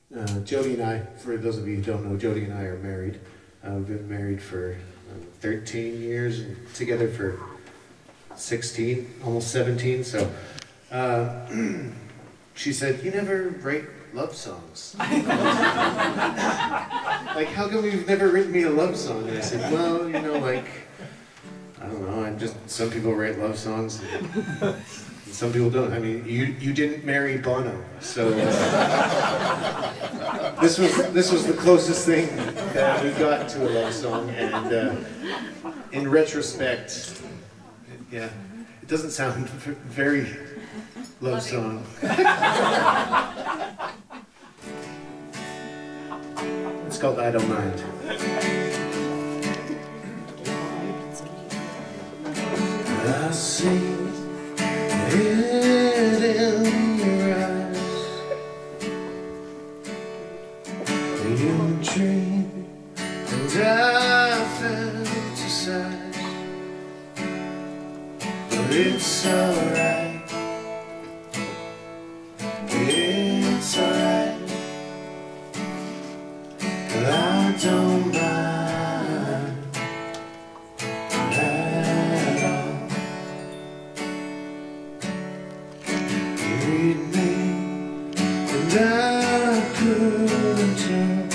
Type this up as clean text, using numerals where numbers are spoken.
Jody and I, for those of you who don't know, Jody and I are married. We've been married for 13 years and together for 16, almost 17. So she said, "You never write love songs." Like, how come you've never written me a love song? And I said, well, you know, like, I don't know, some people write love songs. And some people don't. I mean, you didn't marry Bono, so this was the closest thing that we got to a love song. And in retrospect, yeah, it doesn't sound very love song. It's called "I Don't Mind." I see it in your eyes. You dream and I fantasize, but it's alright. It's alright. I don't mind at all. You read me and I couldn't tell.